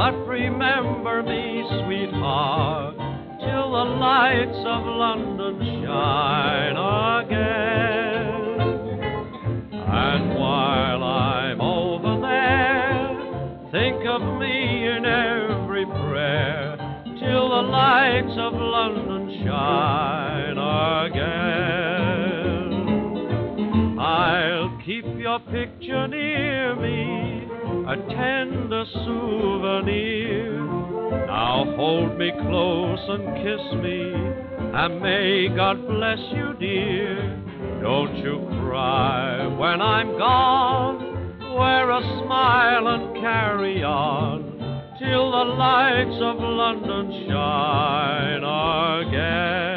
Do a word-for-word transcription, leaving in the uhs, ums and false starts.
But remember me, sweetheart, till the lights of London shine again. And while I'm over there, think of me in every prayer, till the lights of London shine again. I'll keep your picture near me, a tender souvenir. Now hold me close and kiss me, and may God bless you, dear. Don't you cry when I'm gone. Wear a smile and carry on, till the lights of London shine again.